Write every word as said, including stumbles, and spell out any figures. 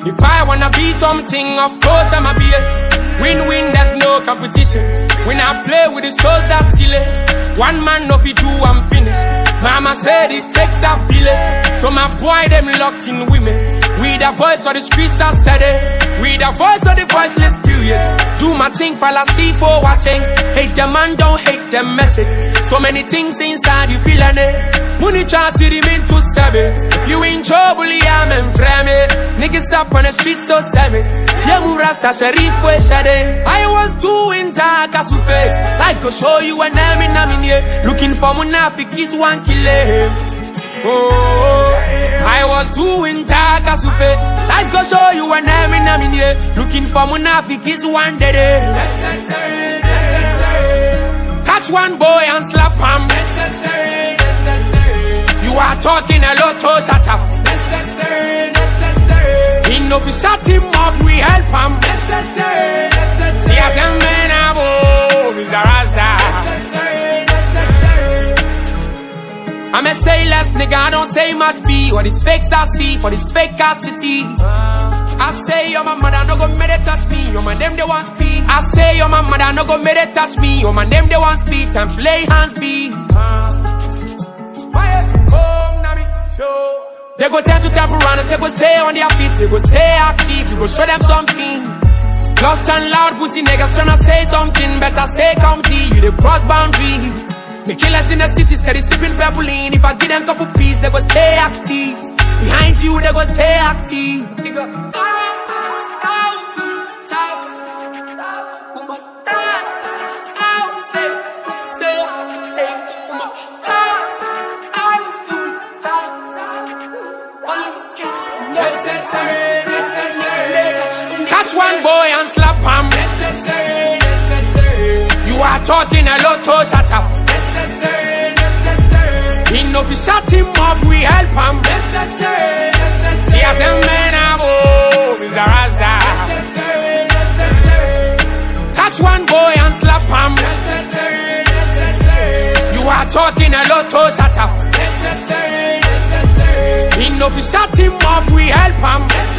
If I wanna be something, of course I'ma be it. Win-win, there's no competition. When I play with the souls, that's silly. One man, no fit do, I'm finished. Mama said it takes a village. So my boy, them locked in women. We the voice of the streets, I said it. We the voice of the voiceless, period. Do my thing, fall asleep for watching. Hate the man, don't hate the message. So many things inside, you feeling it. Money chance, you remain too savage. If you in trouble, yeah, I'm frame. Niggas up on the streets, so savage. Tiamu Rasta, Sharif, we shade. I was doing Takasufe. I could show you a name in a minute. Looking for Munafik, one killer. Oh, I was doing Takasufe. I could show you a name in a minute. Looking for Munafik, one day. Catch one boy and slap him. You are talking a lot, oh, shut up. Enough to shut him off, we help him. See as a man above is a Rasta. I'm a say less nigga, I don't say much be. What is fakes I see, for this fake ass city. I say yo my mother no go make it touch me. Yo my them they want speed. I say yo my mother no go make it touch me. Yo my them they want speed. Time to lay hands be. They go tell to tap around, they go stay on their feet, they go stay active, we go show them something. Lost and loud pussy niggas tryna say something, better stay comfy, you the cross boundary. Me killers in the city steady sipping purpleine. If I give them couple peas, they go stay active. Behind you, they go stay active. Nigga, catch one boy and slap him. Necessary, necessary. You are talking a lot, oh, shut up. Necessary, necessary. Enough to shut him off, we help him. Necessary, necessary. He has a man above, is a Rasta. Necessary, necessary. Catch one boy and slap him. Necessary, necessary. You are talking a lot, oh, shut up. Necessary, necessary. Enough to shut him off, we help him.